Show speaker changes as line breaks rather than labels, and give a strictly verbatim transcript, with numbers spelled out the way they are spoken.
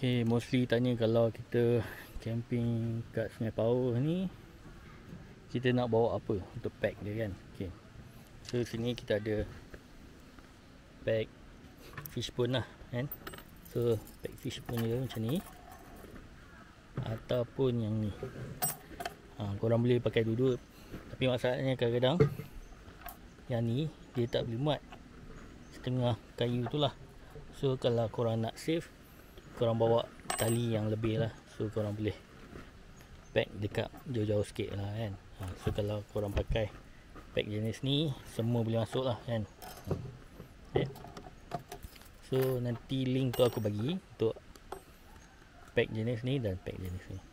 Okay, mostly tanya kalau kita camping kat Sungai Power ni, kita nak bawa apa untuk pack dia kan. Okay, so sini kita ada pack fish bone lah kan. So pack fish bone dia macam ni, ataupun yang ni. ha, Korang boleh pakai dua-dua, tapi masalahnya kadang-kadang yang ni dia tak boleh muat setengah kayu tu lah. So kalau korang nak save, korang bawa tali yang lebih lah. So korang boleh pack dekat jauh-jauh sikit lah kan. ha, So kalau korang pakai pack jenis ni, semua boleh masuk lah kan. okay. So nanti link tu aku bagi untuk pack jenis ni dan pack jenis ni.